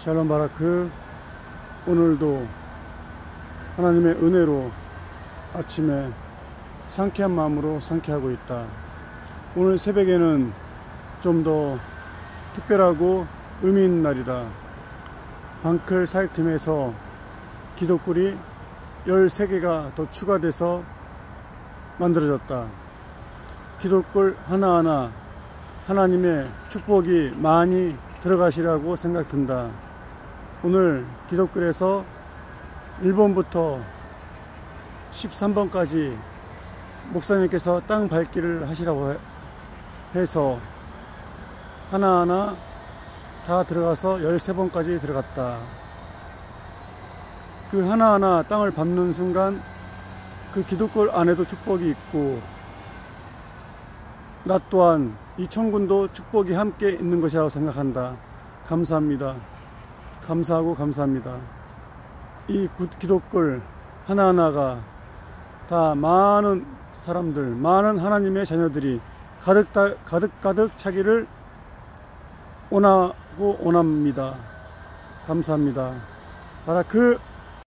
샬롬 바라크. 오늘도 하나님의 은혜로 아침에 상쾌한 마음으로 상쾌하고 있다. 오늘 새벽에는 좀 더 특별하고 의미 있는 날이다. 방클 사역팀에서 기도굴이 13개가 더 추가돼서 만들어졌다. 기도굴 하나하나 하나님의 축복이 많이 들어가시라고 생각된다. 오늘 기도굴에서 1번부터 13번까지 목사님께서 땅 밟기를 하시라고 해서 하나하나 다 들어가서 13번까지 들어갔다. 그 하나하나 땅을 밟는 순간 그 기도굴 안에도 축복이 있고 나 또한 이 천군도 축복이 함께 있는 것이라고 생각한다. 감사합니다. 감사하고 감사합니다. 이 기도굴 하나하나가 다 많은 사람들, 많은 하나님의 자녀들이 가득 차기를 원하고 원합니다. 감사합니다. 바라크.